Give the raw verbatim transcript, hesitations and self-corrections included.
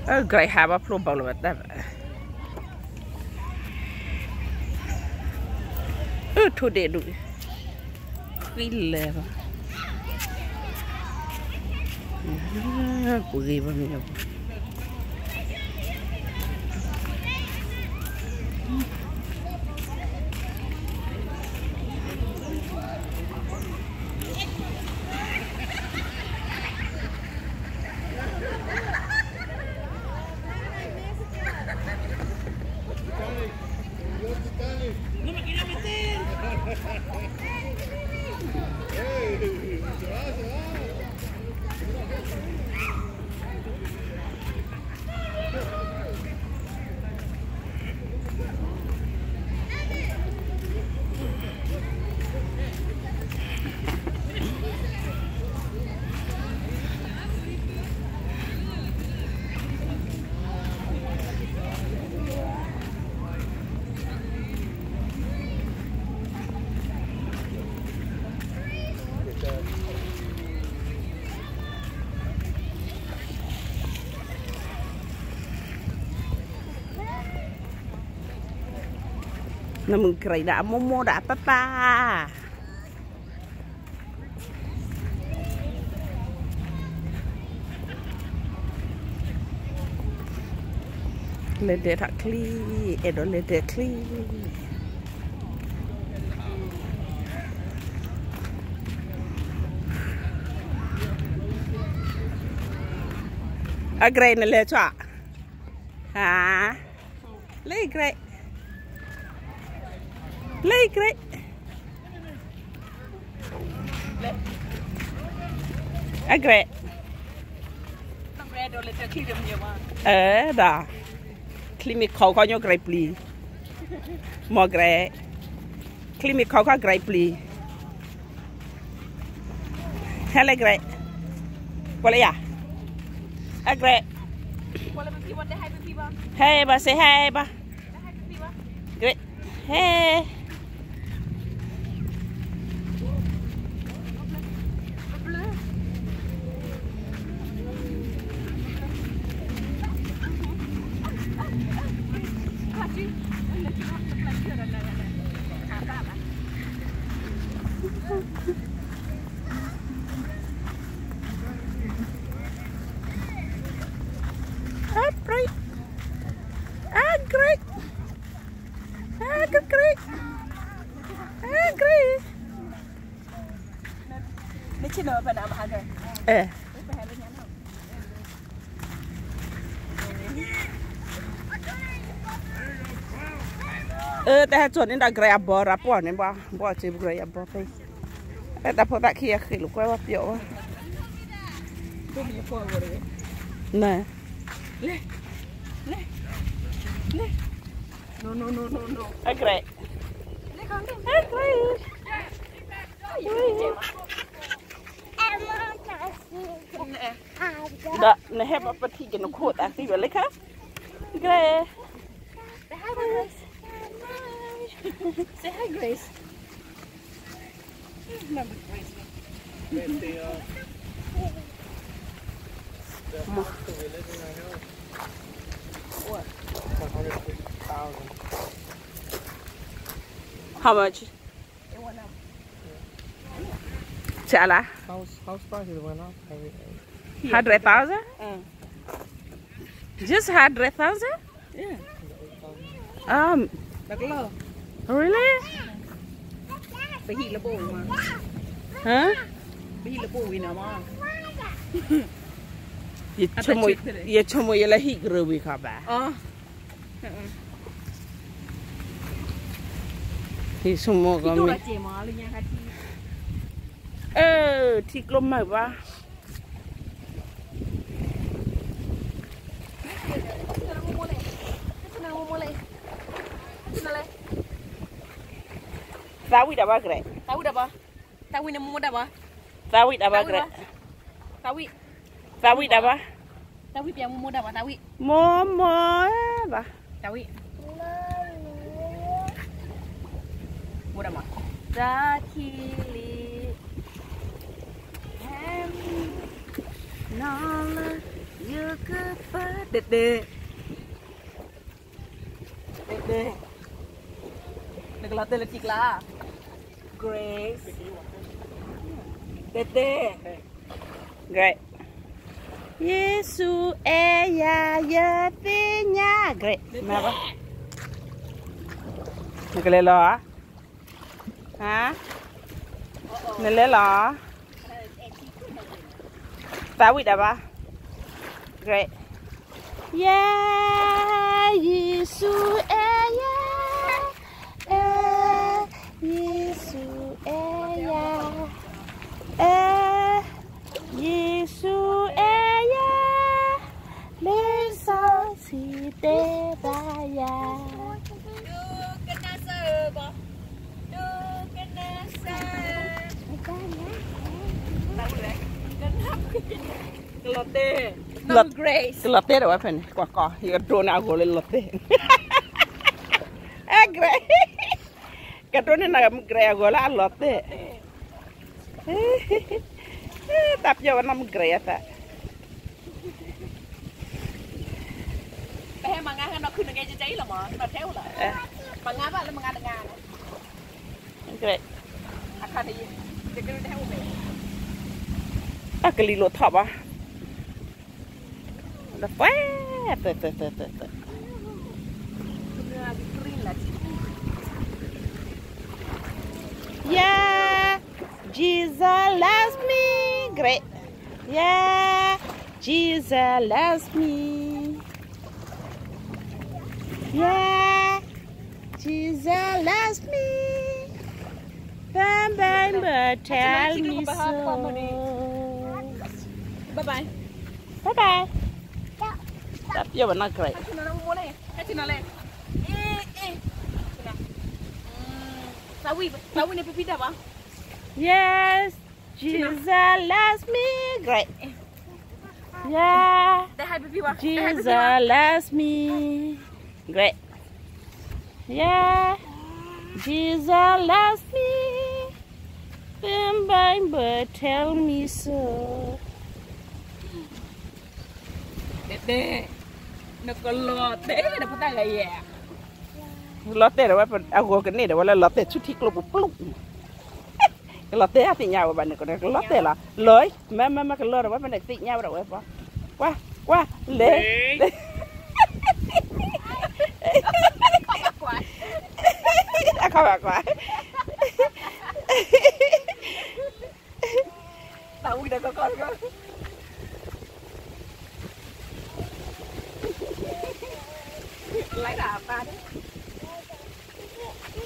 Uh, great have a pro bowl with that. Uh, today do. We live. Ah, believe me. ¡No me quería meter! ¡Ey! ¡Se va, se va! Nó mừng cười đã mô mô đã papa. Let it clean, it don't let it clean. A great in the letter. Ah, lay great. Lay great. A great. Don't let her clean them here, man. Eh, da. Clean me cow on your grape, please. More great. Clean me cow, grape, please. Hello, great. What are ya? A great. Hey, ba, say hey, ba. Great. Hey. Ah, great. Ah, great. Ah, good, great. Ah, great. Mấy chị nợ phải làm hả rồi? Eh. Eh, dah cuci ni dah gerai abor apa ni bah, bah cip gerai abor pe. Eh, dah pun tak kira kiri lu kau apa piok bah. Tôi bị phô rồi. Nah. Lê, lê, lê. No, no, no, no, no. Eh, gerai. Lê con đi. Eh, gerai. Dah, ni hebat apa tiga nak kuat tak sih boleh kah? Gerai. Say hi, Grace. Remember Grace. With the, uh, the house that we live in right now. What? one hundred fifty thousand. How much? It went up. Chala. House, house prices went up. Every, every, Hundred thousand? Uh, Just hundred thousand? yeah. Um, Đặc lơ. really? Phải hi là bồi mà. Huh? Phải hi là bồi nào mà. Ye chomo, ye chomo ye lah hik rewi kaba. Ờ. Hi semua Itu kami. là chị mà lên nhà hati. Eh, tik lom mai ba. Tahu dah apa gerai? Tahu dah apa? Tahu ni mau dah apa? Tahu dah apa gerai? Tahu. Tahu dah apa? Tahu yang mau dah apa? Tahu. Momo ba. Tahu. Mau dah apa? Dakili. Em. Nala, you could Dede. Dede. Đừng lọt tên là chị là Grace. Dede. Great. Yesu ella ya piña. Great. Napa? Cái lẽ lỏ hả? Nên lẽ lỏ tao bị đập à? Great. Yeah, Yesu ella, eh, Yesu ella, eh, Yesu ella, lên sao si te baya. Lotte. Lot Grace. cái lotte đâu phải quả cỏ thì cái trộn nào của lên lotte. À great. Cái trộn này là great của là lotte. Tập cho nó great ta. Bé mà ngang nó khơi nó nghe cháy là mà nó theo lại. Mà ngang vậy là mà ngang được ngang. Great. À khai thì cái cái theo về. À cái lì lột thọp à? Nó phá, tê tê tê tê tê. Yeah, Jesus loves me. Great. Yeah, Jesus loves me. Yeah, Jesus loves me. Bam bam but tell me so. Bye bye. Bye bye. Tập vô mà nó great. Cái nó mua này, cái gì nó lên. Ê ê. Sao quý, sao quý này bị đập à? Yes, Jesus loves me. Great. Yeah, Để hai bị vào. Jesus loves me. Great. Yeah, Jesus loves me. Bim bang but tell me so. Dede. Nó có lọt đấy, nó có tay gầy à. Lotte rồi bạn, à cái này là lotte chút thịt lục lục. Cái lotte thì nhau bạn này còn cái lotte là lưới, mà mà mà cái lưới rồi bạn này tị nhau rồi bạn. Qua qua lê. À không bạc quá. Tao udah có con con. Lấy đà ba đấy.